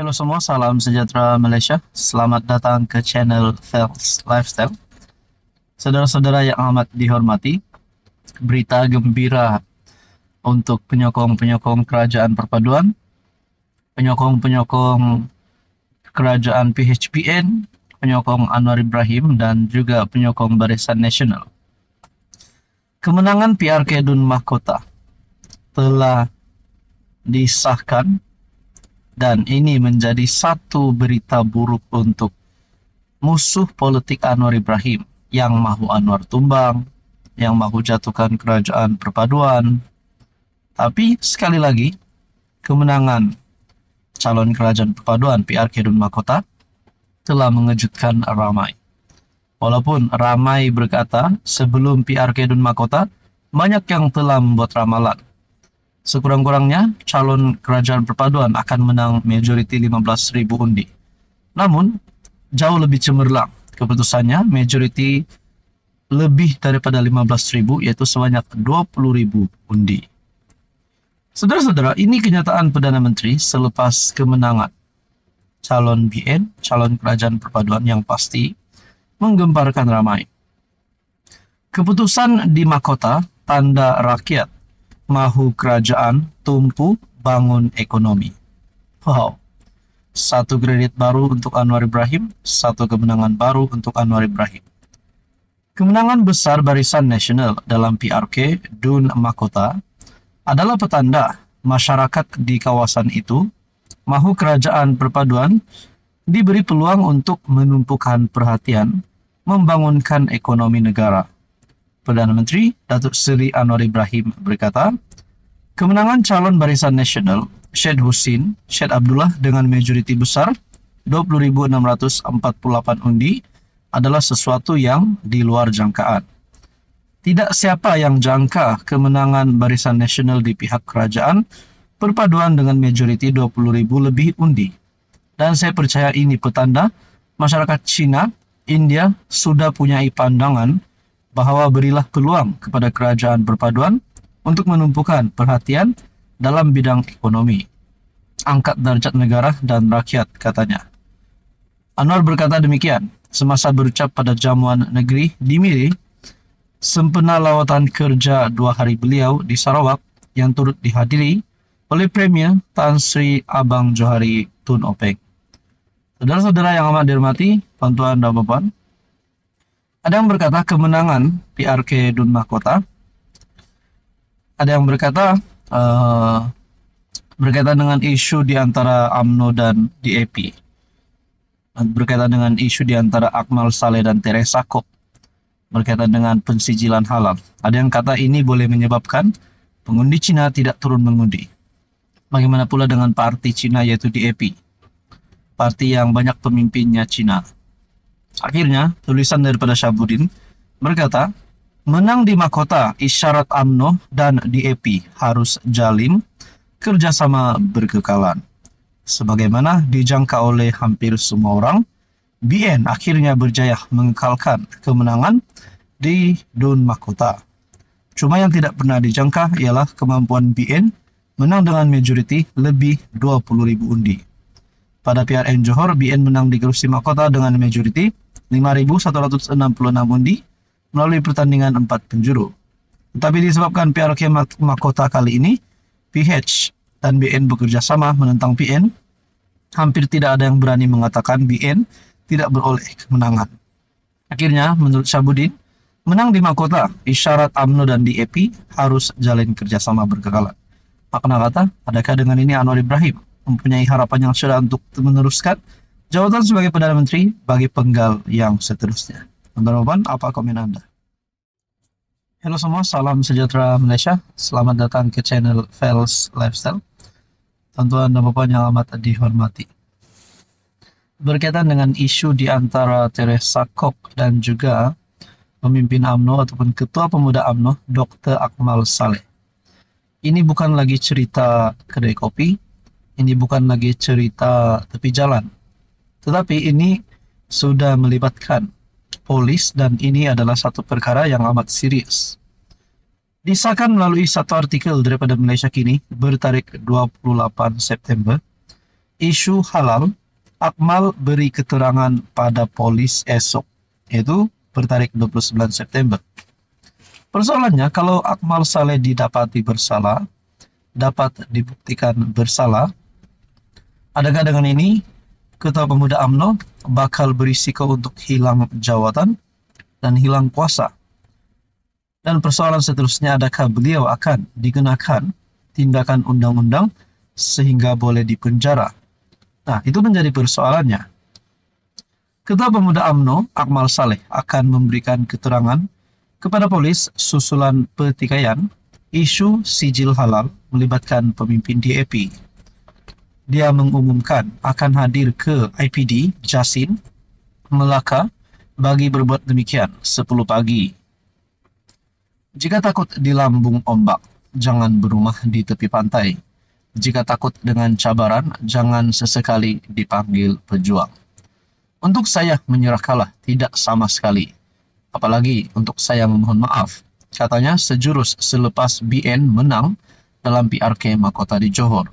Halo semua, salam sejahtera Malaysia. Selamat datang ke channel Fels Lifestyle. Saudara-saudara yang amat dihormati, berita gembira untuk penyokong-penyokong kerajaan perpaduan, penyokong-penyokong kerajaan PHPN, penyokong Anwar Ibrahim, dan juga penyokong Barisan Nasional. Kemenangan PRK Dun Mahkota telah disahkan, dan ini menjadi satu berita buruk untuk musuh politik Anwar Ibrahim yang mahu Anwar tumbang, yang mahu jatuhkan kerajaan perpaduan. Tapi sekali lagi, kemenangan calon kerajaan perpaduan PRK Dun Mahkota telah mengejutkan ramai. Walaupun ramai berkata sebelum PRK Dun Mahkota, banyak yang telah membuat ramalan. Sekurang-kurangnya, calon kerajaan perpaduan akan menang majoriti 15,000 undi. Namun, jauh lebih cemerlang keputusannya, majoriti lebih daripada 15,000, yaitu sebanyak 20,000 undi. Saudara-saudara, ini kenyataan Perdana Menteri selepas kemenangan calon BN, calon kerajaan perpaduan yang pasti menggemparkan ramai. Keputusan di mahkota tanda rakyat mahu kerajaan tumpu bangun ekonomi. Wow, satu kredit baru untuk Anwar Ibrahim, satu kemenangan baru untuk Anwar Ibrahim. Kemenangan besar Barisan Nasional dalam PRK Dun Mahkota adalah petanda masyarakat di kawasan itu mahu kerajaan perpaduan diberi peluang untuk menumpukan perhatian membangunkan ekonomi negara. Perdana Menteri Datuk Seri Anwar Ibrahim berkata, kemenangan calon Barisan Nasional Syed Husin Syed Abdullah dengan majoriti besar 20,648 undi adalah sesuatu yang di luar jangkaan. Tidak siapa yang jangka kemenangan Barisan Nasional di pihak kerajaan perpaduan dengan majoriti 20,000 lebih undi. Dan saya percaya ini petanda masyarakat Cina, India sudah punya pandangan bahwa berilah peluang kepada kerajaan perpaduan untuk menumpukan perhatian dalam bidang ekonomi. Angkat darjat negara dan rakyat, katanya. Anwar berkata demikian semasa berucap pada jamuan negeri di Miri sempena lawatan kerja 2 hari beliau di Sarawak yang turut dihadiri oleh Premier Tan Sri Abang Johari Tun Openg. Saudara-saudara yang amat dihormati, tuan-tuan dan puan, ada yang berkata kemenangan PRK Dun Mahkota. Ada yang berkata berkaitan dengan isu di antara UMNO dan DAP. Berkaitan dengan isu di antara Akmal Saleh dan Teresa Kok. Berkaitan dengan pensijilan halal. Ada yang kata ini boleh menyebabkan pengundi Cina tidak turun mengundi. Bagaimana pula dengan parti Cina yaitu DAP. Parti yang banyak pemimpinnya Cina. Akhirnya, tulisan daripada Syahbudin berkata, menang di mahkota isyarat UMNO dan DAP harus jalin kerjasama berkekalan. Sebagaimana dijangka oleh hampir semua orang, BN akhirnya berjaya mengekalkan kemenangan di Dun Mahkota. Cuma yang tidak pernah dijangka ialah kemampuan BN menang dengan majoriti lebih 20,000 undi. Pada PRN Johor, BN menang di kerusi mahkota dengan majoriti 5,166 undi melalui pertandingan 4 penjuru. Tetapi disebabkan PRK Mahkota kali ini, PH dan BN bekerja sama menentang PN, hampir tidak ada yang berani mengatakan BN tidak beroleh kemenangan. Akhirnya, menurut Syahbudin, menang di mahkota, isyarat UMNO dan DAP harus jalin kerjasama berkekalan. Makna kata, adakah dengan ini Anwar Ibrahim mempunyai harapan yang sudah untuk meneruskan jawatan sebagai Perdana Menteri bagi penggal yang seterusnya? Teman-teman, apa komen Anda? Halo semua, salam sejahtera Malaysia. Selamat datang ke channel Fels Lifestyle. Tuan-tuan dan puan yang amat dihormati. Berkaitan dengan isu di antara Teresa Kok dan juga pemimpin UMNO ataupun Ketua Pemuda UMNO, Dr. Akmal Saleh. Ini bukan lagi cerita kedai kopi, ini bukan lagi cerita tepi jalan. Tetapi ini sudah melibatkan polis dan ini adalah satu perkara yang amat serius. Disahkan melalui satu artikel daripada Malaysia Kini bertarik 28 September isu halal, Akmal beri keterangan pada polis esok, yaitu bertarik 29 September. Persoalannya, kalau Akmal Saleh didapati bersalah, dapat dibuktikan bersalah, adakah dengan ini Ketua Pemuda UMNO bakal berisiko untuk hilang jawatan dan hilang kuasa? Dan persoalan seterusnya, adakah beliau akan dikenakan tindakan undang-undang sehingga boleh dipenjara? Nah, itu menjadi persoalannya. Ketua Pemuda UMNO, Akmal Saleh, akan memberikan keterangan kepada polis susulan pertikaian isu sijil halal melibatkan pemimpin DAP. Dia mengumumkan akan hadir ke IPD Jasin, Melaka bagi berbuat demikian 10 pagi. Jika takut dilambung ombak, jangan berumah di tepi pantai. Jika takut dengan cabaran, jangan sesekali dipanggil pejuang. Untuk saya menyerah kalah tidak sama sekali. Apalagi untuk saya memohon maaf, katanya sejurus selepas BN menang dalam PRK Mahkota di Johor.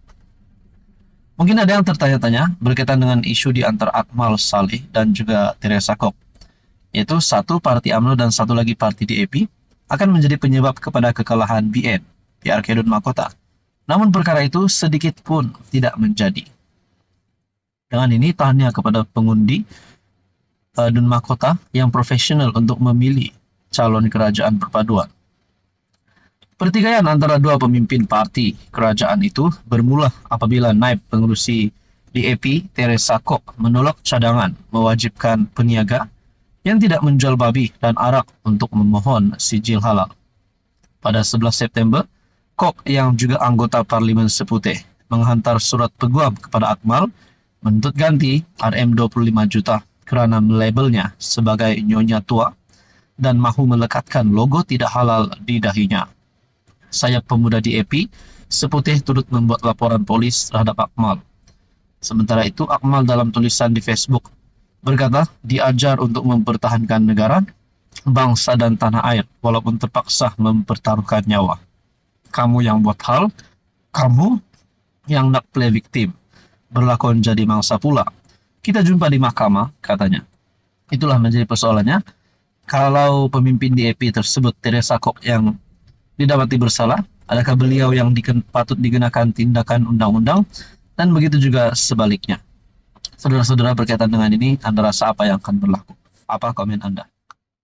Mungkin ada yang tertanya-tanya berkaitan dengan isu di antara Akmal Saleh dan juga Teresa Kok, yaitu satu parti UMNO dan satu lagi parti DAP akan menjadi penyebab kepada kekalahan BN PRK Dun Mahkota. Namun perkara itu sedikit pun tidak menjadi. Dengan ini tanya kepada pengundi Dun Mahkota yang profesional untuk memilih calon kerajaan perpaduan. Pertikaian antara dua pemimpin parti kerajaan itu bermula apabila naib pengerusi DAP Teresa Kok menolak cadangan mewajibkan peniaga yang tidak menjual babi dan arak untuk memohon sijil halal. Pada 11 September, Kok yang juga anggota Parlimen Seputih menghantar surat peguam kepada Akmal menuntut ganti RM25 juta kerana melabelnya sebagai nyonya tua dan mahu melekatkan logo tidak halal di dahinya. Sayap pemuda DAP Seputih turut membuat laporan polis terhadap Akmal. Sementara itu, Akmal dalam tulisan di Facebook berkata diajar untuk mempertahankan negara, bangsa dan tanah air walaupun terpaksa mempertaruhkan nyawa. Kamu yang buat hal, kamu yang nak play victim, berlakon jadi mangsa pula. Kita jumpa di mahkamah, katanya. Itulah menjadi persoalannya. Kalau pemimpin DAP tersebut, Teresa Kok, yang didapati bersalah, adakah beliau yang patut dikenakan tindakan undang-undang, dan begitu juga sebaliknya. Saudara-saudara, berkaitan dengan ini, Anda rasa apa yang akan berlaku? Apa komen Anda?